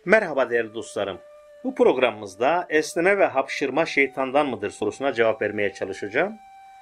Merhaba değerli dostlarım. Bu programımızda esneme ve hapşırma şeytandan mıdır sorusuna cevap vermeye çalışacağım.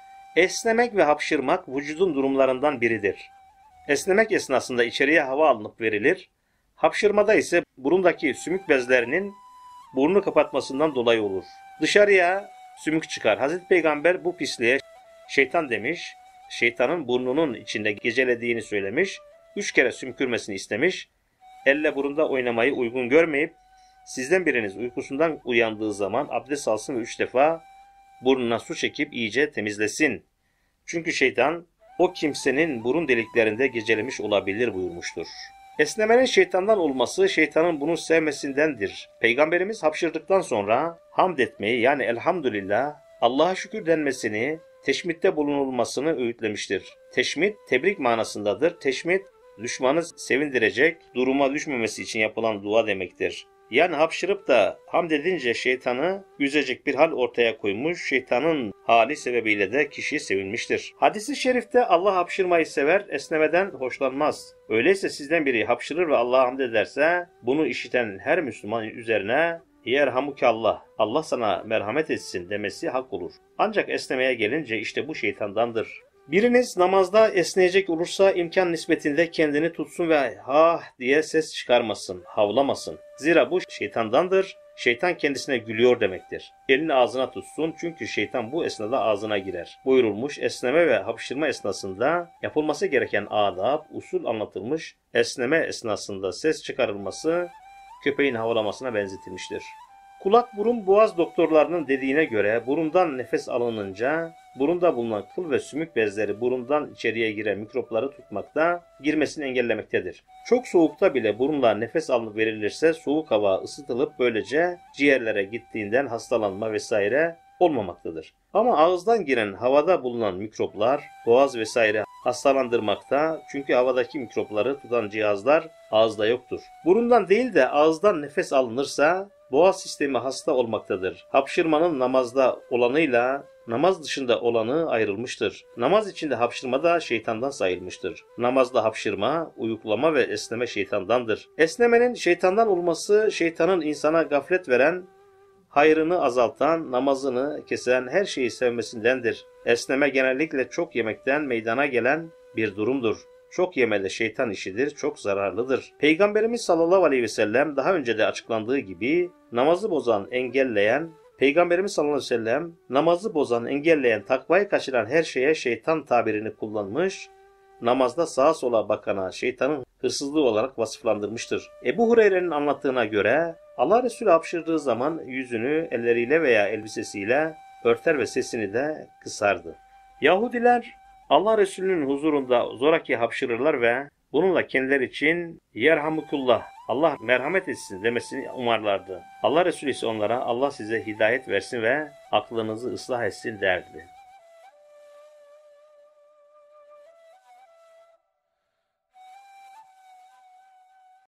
Esnemek ve hapşırmak vücudun durumlarından biridir. Esnemek esnasında içeriye hava alınıp verilir. Hapşırmada ise burundaki sümük bezlerinin burnunu kapatmasından dolayı olur. Dışarıya sümük çıkar. Hazreti Peygamber bu pisliğe şeytan demiş. Şeytanın burnunun içinde gecelediğini söylemiş. 3 kere sümkürmesini istemiş. Elle burunda oynamayı uygun görmeyip sizden biriniz uykusundan uyandığı zaman abdest alsın ve 3 defa burnuna su çekip iyice temizlesin. Çünkü şeytan o kimsenin burun deliklerinde gecelemiş olabilir buyurmuştur. Esnemenin şeytandan olması şeytanın bunu sevmesindendir. Peygamberimiz hapşırdıktan sonra hamd etmeyi yani elhamdülillah Allah'a şükür denmesini, teşmitte bulunulmasını öğütlemiştir. Teşmit tebrik manasındadır. Teşmit düşmanı sevindirecek, duruma düşmemesi için yapılan dua demektir. Yani hapşırıp da hamd edince şeytanı üzecek bir hal ortaya koymuş, şeytanın hali sebebiyle de kişi sevinmiştir. Hadis-i şerifte Allah hapşırmayı sever, esnemeden hoşlanmaz. Öyleyse sizden biri hapşırır ve Allah'a hamd ederse, bunu işiten her Müslüman üzerine yerhamukallah, Allah sana merhamet etsin demesi hak olur. Ancak esnemeye gelince işte bu şeytandandır. Biriniz namazda esneyecek olursa imkan nispetinde kendini tutsun ve ha diye ses çıkarmasın, havlamasın. Zira bu şeytandandır. Şeytan kendisine gülüyor demektir. Elini ağzına tutsun çünkü şeytan bu esnada ağzına girer. Buyurulmuş esneme ve hapşırma esnasında yapılması gereken adab, usul anlatılmış. Esneme esnasında ses çıkarılması köpeğin havlamasına benzetilmiştir. Kulak, burun, boğaz doktorlarının dediğine göre burundan nefes alınınca burunda bulunan kıl ve sümük bezleri burundan içeriye giren mikropları tutmakta, girmesini engellemektedir. Çok soğukta bile burunla nefes alınıp verilirse soğuk hava ısıtılıp böylece ciğerlere gittiğinden hastalanma vesaire olmamaktadır. Ama ağızdan giren havada bulunan mikroplar boğaz vesaire hastalandırmakta çünkü havadaki mikropları tutan cihazlar ağızda yoktur. Burundan değil de ağızdan nefes alınırsa boğaz sistemi hasta olmaktadır. Hapşırmanın namazda olanıyla namaz dışında olanı ayrılmıştır. Namaz içinde hapşırma da şeytandan sayılmıştır. Namazda hapşırma, uyuklama ve esneme şeytandandır. Esnemenin şeytandan olması şeytanın insana gaflet veren, hayrını azaltan, namazını kesen her şeyi sevmesindendir. Esneme genellikle çok yemekten meydana gelen bir durumdur. Çok yeme de şeytan işidir, çok zararlıdır. Peygamberimiz sallallahu aleyhi ve sellem daha önce de açıklandığı gibi namazı bozan, engelleyen, takvayı kaçıran her şeye şeytan tabirini kullanmış, namazda sağa sola bakana şeytanın hırsızlığı olarak vasıflandırmıştır. Ebu Hureyre'nin anlattığına göre Allah Resulü hapşırdığı zaman yüzünü elleriyle veya elbisesiyle örter ve sesini de kısardı. Yahudiler Allah Resulü'nün huzurunda zoraki hapşırırlar ve bununla kendileri için yerhamukullah, Allah merhamet etsin demesini umarlardı. Allah Resulü ise onlara Allah size hidayet versin ve aklınızı ıslah etsin derdi.